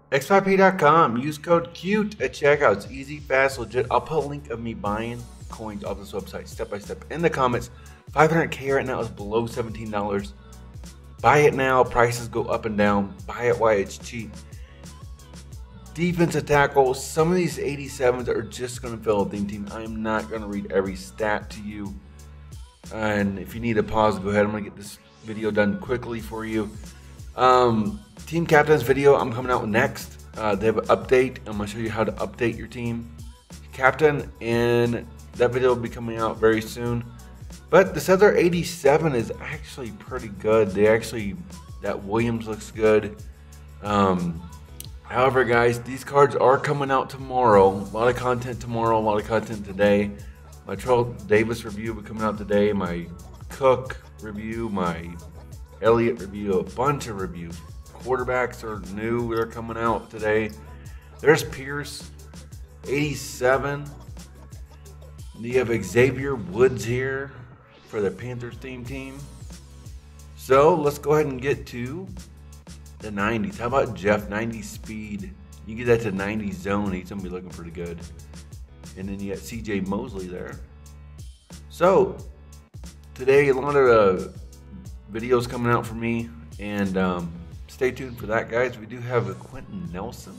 xyp.com. Use code CUTE at checkout. It's easy, fast, legit. I'll put a link of me buying coins off this website step by step in the comments. 500K right now is below $17. Buy it now. Prices go up and down. Buy it while it's cheap. Defensive tackle. Some of these 87s are just going to fill a theme team. I am not going to read every stat to you. And if you need a pause, go ahead. I'm going to get this video done quickly for you. Team captains video I'm coming out with next. They have an update. I'm going to show you how to update your team captain, and that video will be coming out very soon. But this other 87 is actually pretty good. That Williams looks good. However, guys, these cards are coming out tomorrow. A lot of content tomorrow, a lot of content today. My Terrell Davis review will be coming out today. My Cook review, my Elliott review, a bunch of reviews. Quarterbacks are new. They're coming out today. There's Pierce, 87. You have Xavier Woods here for the Panthers theme team. So let's go ahead and get to the 90s. How about Jeff, 90 speed? You get that to 90 zone, he's going to be looking pretty good. And then you got CJ Mosley there. So today, a lot of videos coming out for me, and stay tuned for that, guys. We do have a Quentin Nelson.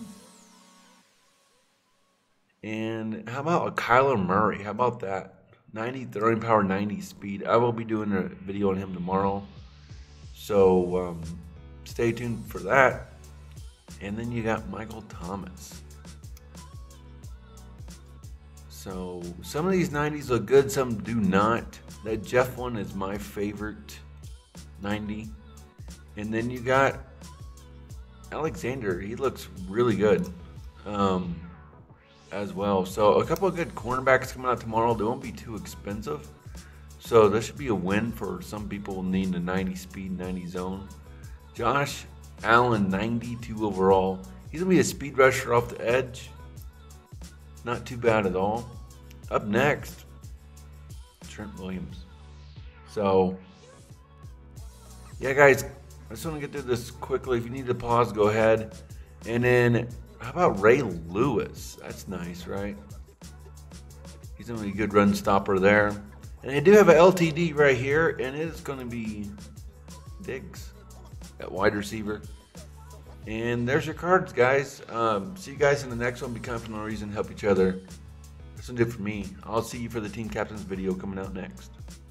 And how about a Kyler Murray? How about that? 90 throwing power, 90 speed. I will be doing a video on him tomorrow. So stay tuned for that. And then you got Michael Thomas. So some of these 90s look good, some do not. That Jeff one is my favorite 90. And then you got Alexander. He looks really good as well. So a couple of good cornerbacks coming out tomorrow. They won't be too expensive. So this should be a win for some people needing a 90 speed, 90 zone. Josh Allen, 92 overall. He's going to be a speed rusher off the edge. Not too bad at all. Up next, Trent Williams. So, yeah, guys, I just want to get through this quickly. If you need to pause, go ahead. And then, how about Ray Lewis? That's nice, right? He's going to be a good run stopper there. And they do have an LTD right here, and it is going to be Diggs at wide receiver. And there's your cards, guys. See you guys in the next one. Be confident, no reason, help each other. That's going to do it for me. I'll see you for the team captains video coming out next.